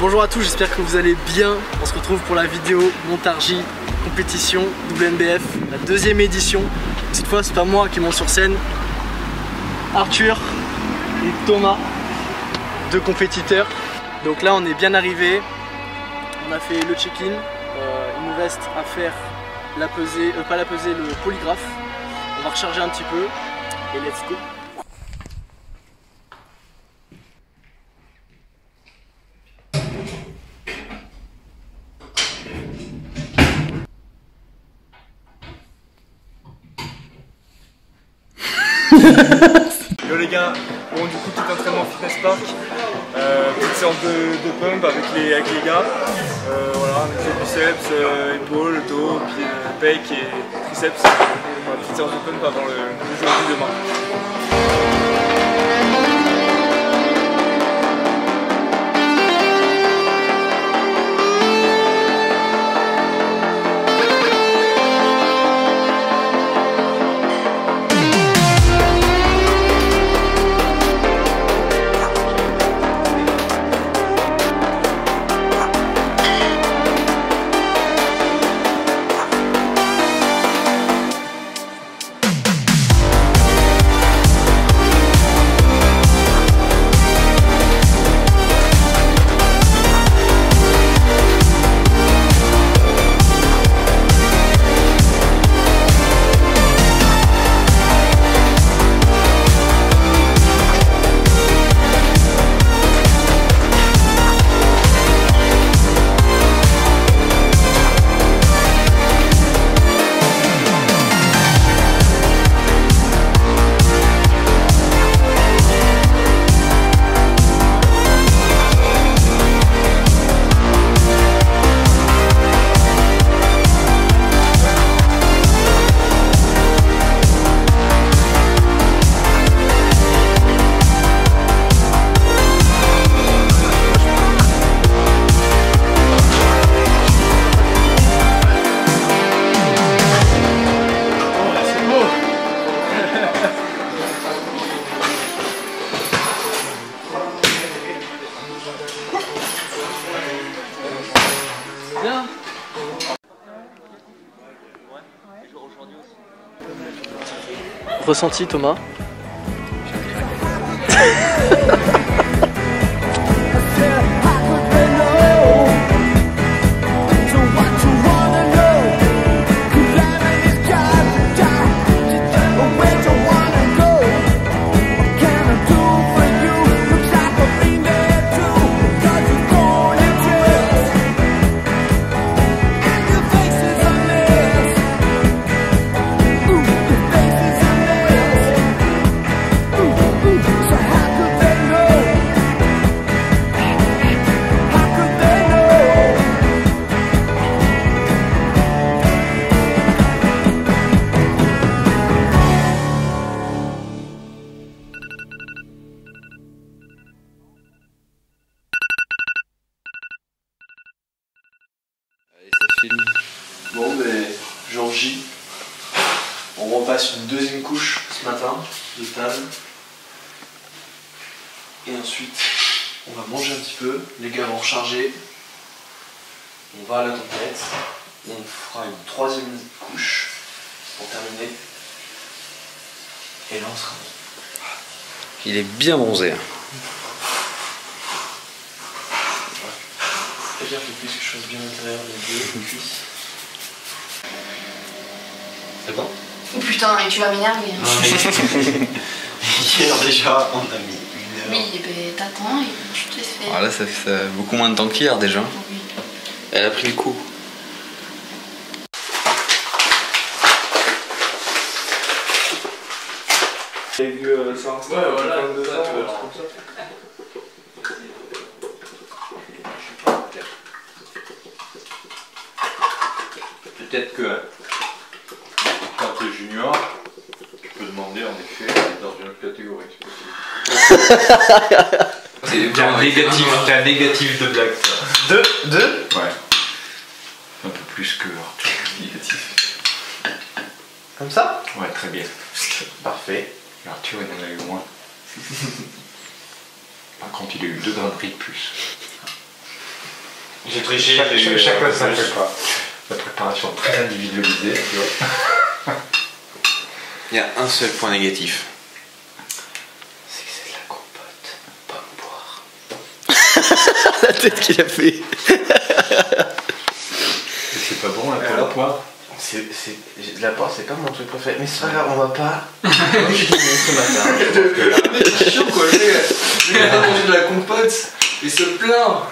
Bonjour à tous, j'espère que vous allez bien. On se retrouve pour la vidéo Montargis compétition WNBF, la deuxième édition. Cette fois c'est pas moi qui monte sur scène, Arthur et Thomas, deux compétiteurs. Donc là on est bien arrivé, on a fait le check-in, il nous reste à faire la pesée, pas la pesée, le polygraphe. On va recharger un petit peu et let's go. Yo les gars, bon du coup petit entraînement fitness park, petite séance de pump avec les gars, voilà, avec les biceps, épaules, dos, puis pec et triceps, voilà, petite séance de pump avant le jeu de demain. Bien. Ressenti Thomas? Bon ben, jour J, on repasse une deuxième couche ce matin de table. Et ensuite, on va manger un petit peu, les gars vont recharger. On va à la tempête, on fera une troisième couche pour terminer. Et là on sera bon. Il est bien bronzé. Très bien, faut plus que je fasse bien l'intérieur des deux cuisses. C'est bon? Oh putain, et tu vas m'énerver. Hein. Hier déjà, on a mis une heure. Oui, ben t'attends et tu te laisses faire. Voilà, ça fait beaucoup moins de temps qu'hier déjà. Oui. Elle a pris le coup. J'ai vu sur Insta, ouais, voilà, comme 2 ans, ça, tu vois. comme ça. Peut-être que quand tu es junior, tu peux demander en effet d'être dans une autre catégorie. T'as un négatif de blague ça. Deux? Ouais. Un peu plus que Arthur. Négatif. Comme ça? Ouais, très bien. Parfait. Arthur, il en a eu moins. Par contre, il a eu 2 Grands Prix de plus. J'ai triché. Chacun ça fait pas. La préparation très individualisée, tu vois. Il y a un seul point négatif. C'est que c'est de la compote, pas boire. La tête qu'il a fait. C'est pas bon, la poire. La poire, c'est pas mon truc préféré. Mais c'est pas grave, on va pas. Moi, j'ai dit ce matin. Le mec est chiant quoi, le gars a mangé de la compote et se plaint.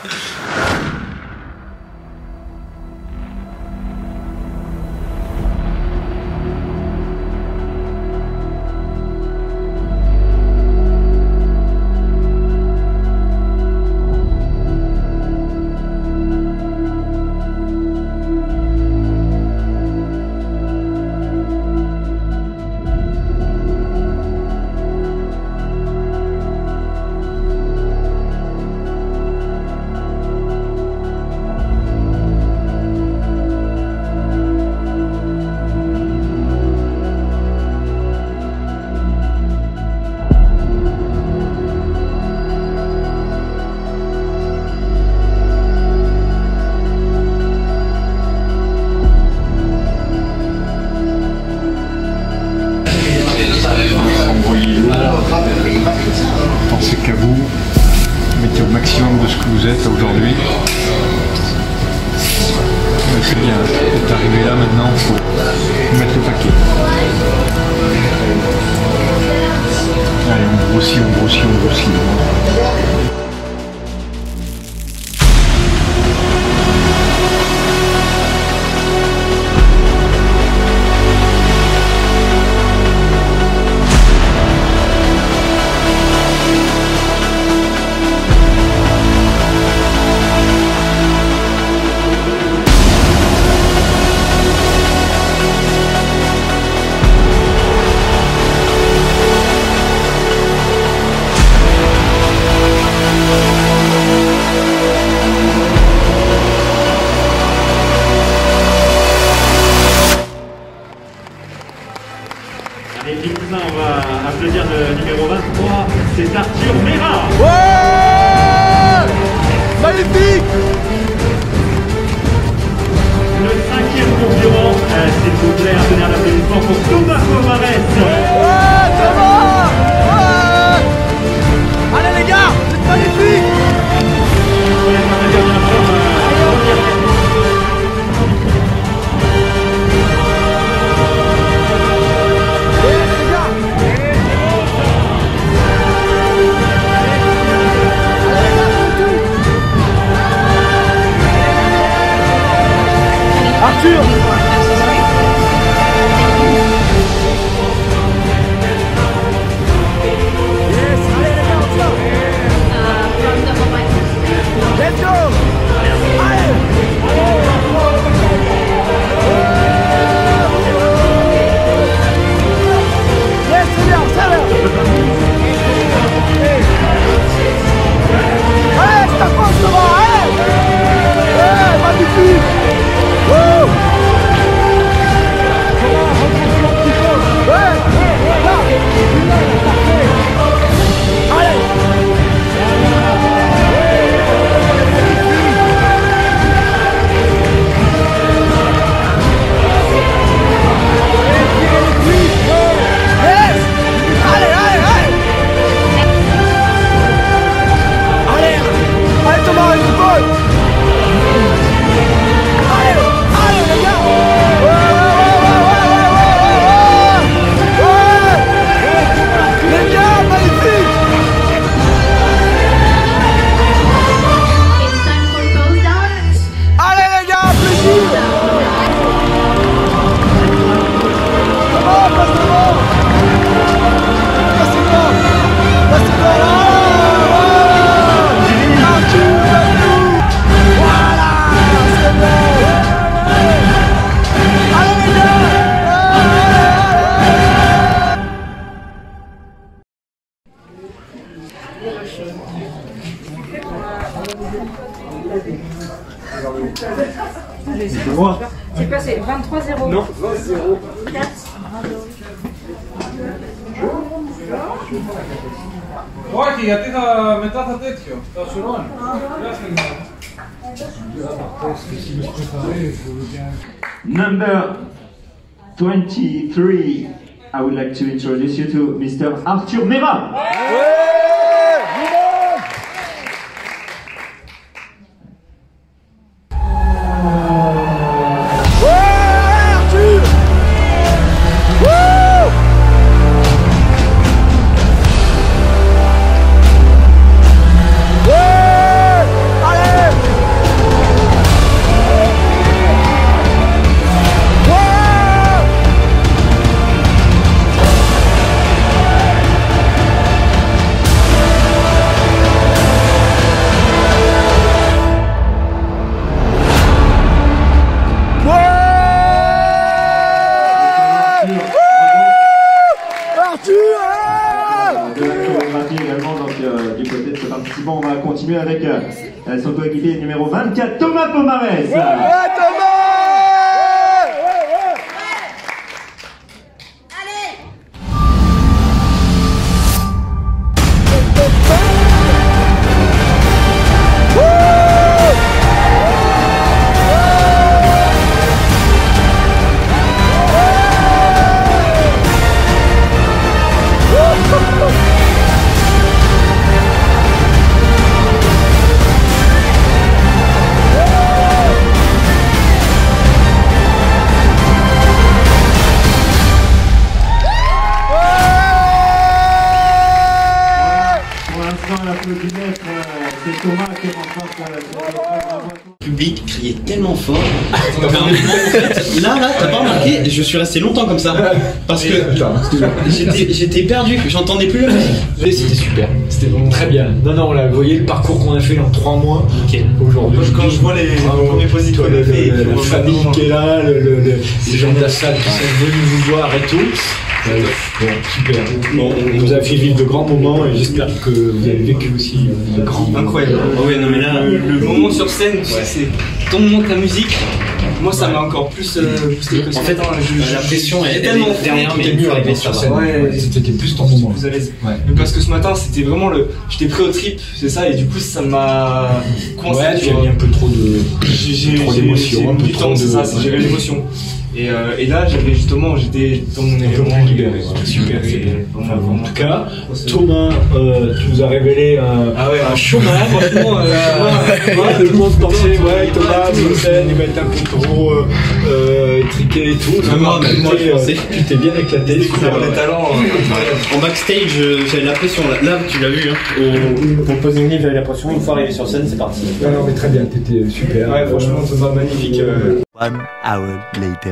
Pensez qu'à vous, mettez au maximum de ce que vous êtes aujourd'hui. C'est bien, vous êtes arrivé là maintenant, il faut mettre le paquet. Allez, on grossit, on grossit, on grossit. Allez, les cousins, on va applaudir le numéro 23, c'est Arthur Mera. Ouais, magnifique. Le 5e concurrent, s'il vous plaît, un tonnerre d'applaudissements pour Thomas Pomarès. Ouais, Thomas. Ouais. Allez les gars, c'est magnifique. Arthur! Let's go! Yes, c'est bien, ça va! Allez, je t'approche devant, allez! Ouais, magnifique! Wouh! C'est quoi, c'est 23-0? Non, 0. Guarda che a te metà tetto, sta sull'anno. Number 23, I would like to introduce you to Mr. Arthur Mera. On va continuer avec son coéquipier numéro 24, Thomas Pomarès. C'est Thomas qui est en Le public criait tellement fort. Là, t'as pas remarqué, je suis resté longtemps comme ça. Parce que j'étais perdu, j'entendais plus la musique. C'était super, c'était vraiment très bien. Non, là, vous voyez le parcours qu'on a fait en 3 mois. Aujourd'hui, quand je vois les premiers positifs qu'on a fait, la famille qui est là, les gens de la salle qui sont venus vous voir et tout. Bon, super. Bon, on vous a fait vivre de grands moments et j'espère que vous avez vécu aussi de grands moments. Incroyable. Ouais, non, mais là, le moment sur scène, tu sais, c'est ton moment de ta musique. Moi, ça m'a encore plus boosté que ça. En fait, la pression est tellement derrière, mais mieux arrivé sur scène. Ouais, c'était plus ton moment. Plus à l'aise. Mais parce que ce matin, c'était vraiment j'étais pris au trip, c'est ça, et du coup, ça m'a coincé. Ouais, tu as mis un peu trop d'émotion, un peu trop de. C'est ça, j'ai géré l'émotion. Et là, j'étais dans mon élément libéré. Super. En tout cas, Thomas, tu nous as révélé un showman. Franchement, tout le monde pensait, Thomas, Bruxelles, il va être un peu trop étriqué et tout. Tu t'es bien éclaté. Super des talents. En backstage, j'avais la pression. Là, tu l'as vu. Pour le posing live, j'avais la pression. Une fois arrivé sur scène, c'est parti. Non, mais très bien, t'étais super. Ouais, franchement, Thomas, magnifique. 1 hour later.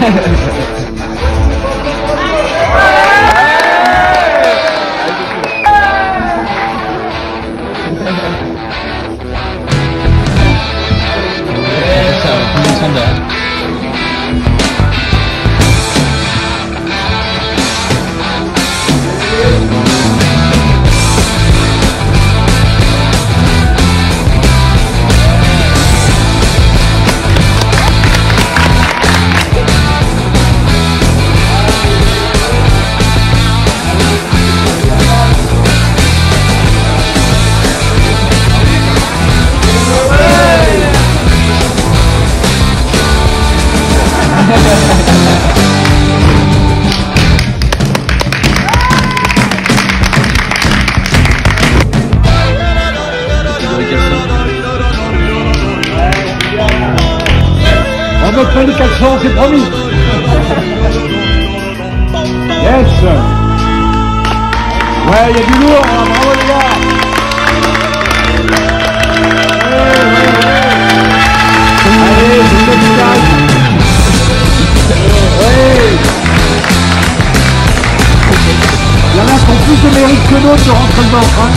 On va prendre les 400, c'est promis. Yes. Ouais, il y a du lourd, hein. Bravo les gars. Allez, c'est le village. Il y en a qui ont plus de mérite que d'autres de rentrer dedans, hein.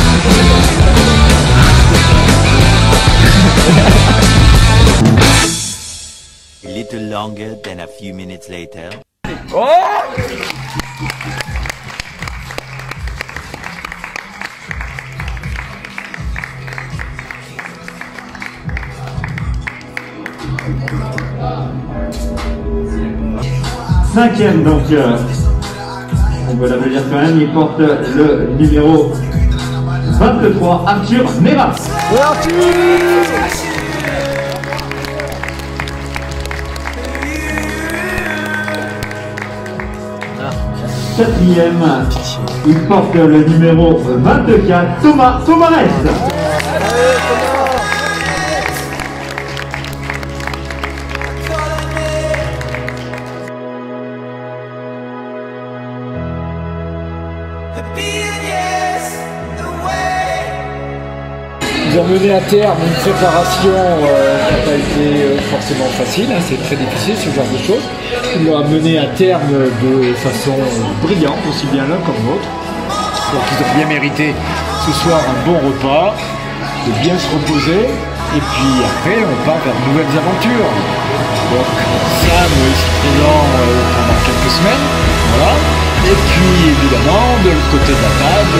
A little longer than a few minutes later. Cinquième donc, on peut l'applaudir quand même, il porte le numéro 23, Arthur Mera. 4e, il porte le numéro 24, Thomas Tomarès. Nous avons mené à terme une préparation qui n'a pas été forcément facile, hein, c'est très difficile ce genre de choses. Il l'a mené à terme de façon brillante, aussi bien l'un comme l'autre. Donc ils ont bien mérité ce soir un bon repas, de bien se reposer, et puis après on part vers de nouvelles aventures. Donc Sam ici présent pendant quelques semaines, voilà. Et puis évidemment de l'autre côté de la table,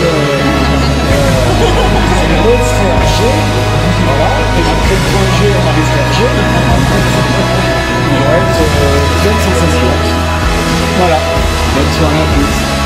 c'est le frère G, voilà, et après le point G on a le frère G, il va être pleine sensation. Voilà, bonne soirée à tous.